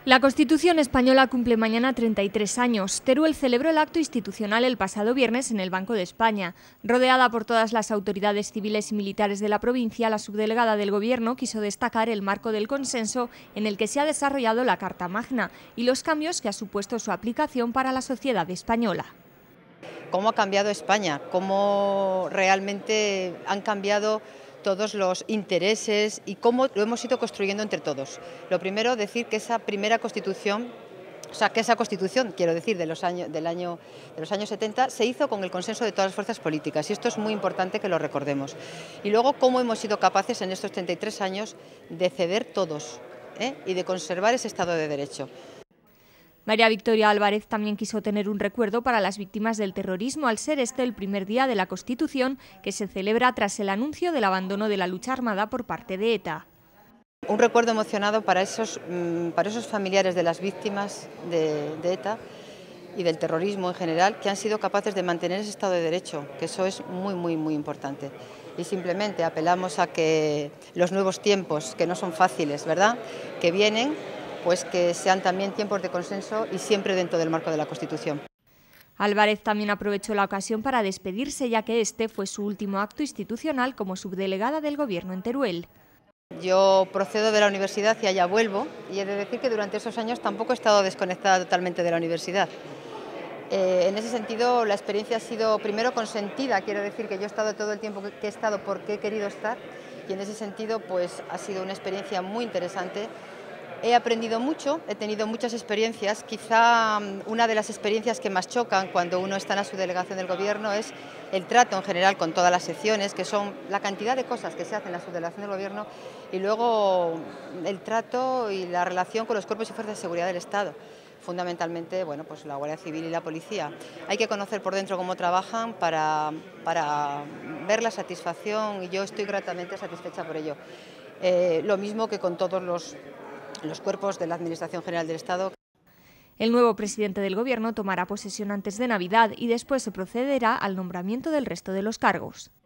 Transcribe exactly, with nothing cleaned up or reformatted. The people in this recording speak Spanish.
La Constitución española cumple mañana treinta y tres años. Teruel celebró el acto institucional el pasado viernes en el Banco de España. Rodeada por todas las autoridades civiles y militares de la provincia, la subdelegada del Gobierno quiso destacar el marco del consenso en el que se ha desarrollado la Carta Magna y los cambios que ha supuesto su aplicación para la sociedad española. Cómo ha cambiado España, cómo realmente han cambiado todos los intereses y cómo lo hemos ido construyendo entre todos. Lo primero, decir que esa primera Constitución, o sea, que esa Constitución, quiero decir, de los años, del año, de los años setenta, se hizo con el consenso de todas las fuerzas políticas y esto es muy importante que lo recordemos. Y luego, cómo hemos sido capaces en estos treinta y tres años de ceder todos ¿eh? y de conservar ese Estado de Derecho. María Victoria Álvarez también quiso tener un recuerdo para las víctimas del terrorismo al ser este el primer día de la Constitución que se celebra tras el anuncio del abandono de la lucha armada por parte de ETA. Un recuerdo emocionado para esos, para esos familiares de las víctimas de, de ETA y del terrorismo en general que han sido capaces de mantener ese Estado de Derecho, que eso es muy, muy, muy importante. Y simplemente apelamos a que los nuevos tiempos, que no son fáciles, ¿verdad?, que vienen, pues que sean también tiempos de consenso y siempre dentro del marco de la Constitución. Álvarez también aprovechó la ocasión para despedirse, ya que este fue su último acto institucional como subdelegada del Gobierno en Teruel. Yo procedo de la universidad y allá vuelvo, y he de decir que durante esos años tampoco he estado desconectada totalmente de la universidad. Eh, en ese sentido, la experiencia ha sido primero consentida, quiero decir que yo he estado todo el tiempo que he estado porque he querido estar, y en ese sentido pues ha sido una experiencia muy interesante. He aprendido mucho, he tenido muchas experiencias, quizá una de las experiencias que más chocan cuando uno está en la subdelegación del Gobierno es el trato en general con todas las secciones, que son la cantidad de cosas que se hacen en la subdelegación del Gobierno, y luego el trato y la relación con los cuerpos y fuerzas de seguridad del Estado, fundamentalmente bueno, pues la Guardia Civil y la Policía. Hay que conocer por dentro cómo trabajan para, para ver la satisfacción y yo estoy gratamente satisfecha por ello. Eh, lo mismo que con todos los los cuerpos de la Administración General del Estado. El nuevo presidente del Gobierno tomará posesión antes de Navidad y después se procederá al nombramiento del resto de los cargos.